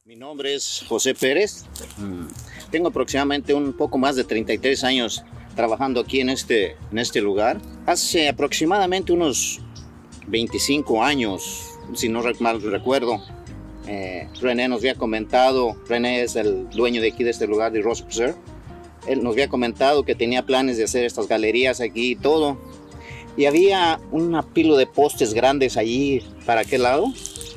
Mi nombre es José Pérez. Tengo aproximadamente un poco más de 33 años trabajando aquí en este lugar. Hace aproximadamente unos 25 años, si no mal recuerdo, René nos había comentado, René es el dueño de aquí de este lugar de Rosa Preserve. Él nos había comentado que tenía planes de hacer estas galerías aquí y todo. Y había una pila de postes grandes allí para aquel lado.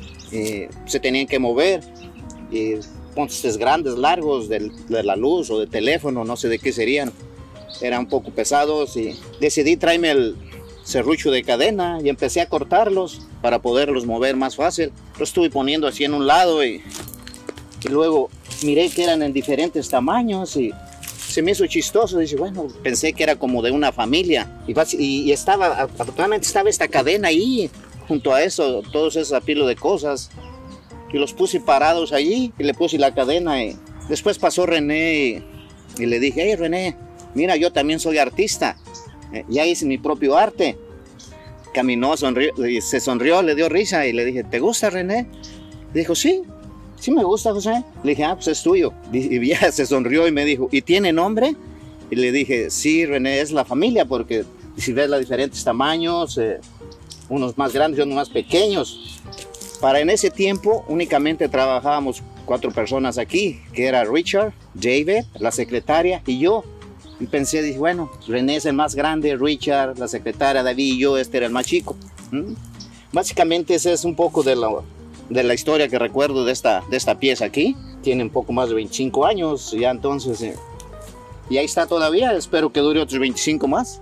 Se tenían que mover. Postes grandes, largos de la luz o de teléfono, no sé de qué serían. Eran un poco pesados y decidí traerme el serrucho de cadena y empecé a cortarlos para poderlos mover más fácil. Lo estuve poniendo así en un lado y luego miré que eran en diferentes tamaños y se me hizo chistoso. Dice, bueno, pensé que era como de una familia y afortunadamente estaba esta cadena ahí junto a eso, todos esos pilos de cosas. Y los puse parados allí y le puse la cadena. Y después pasó René y le dije, hey René, mira, yo también soy artista. Ya hice mi propio arte. Caminó, sonrió, se sonrió, le dio risa y le dije, ¿te gusta René? Dijo, sí, sí me gusta José. Le dije, pues es tuyo. Y ya se sonrió y me dijo, ¿y tiene nombre? Y le dije, sí René, es la familia porque si ves los diferentes tamaños, unos más grandes y unos más pequeños. En ese tiempo únicamente trabajábamos 4 personas aquí, que era Richard, David, la secretaria y yo. Y pensé, dije, bueno, René es el más grande, Richard, la secretaria, David y yo, este era el más chico. Básicamente ese es un poco de la historia que recuerdo de esta pieza aquí. Tiene un poco más de 25 años, ya entonces, y ahí está todavía, espero que dure otros 25 más.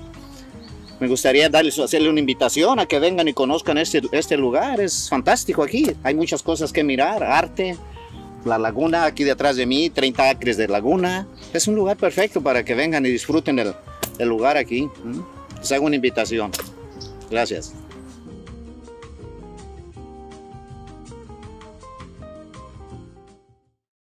Me gustaría hacerle una invitación a que vengan y conozcan este lugar. Es fantástico aquí. Hay muchas cosas que mirar. Arte, la laguna aquí detrás de mí, 30 acres de laguna. Es un lugar perfecto para que vengan y disfruten el lugar aquí. Les hago una invitación. Gracias.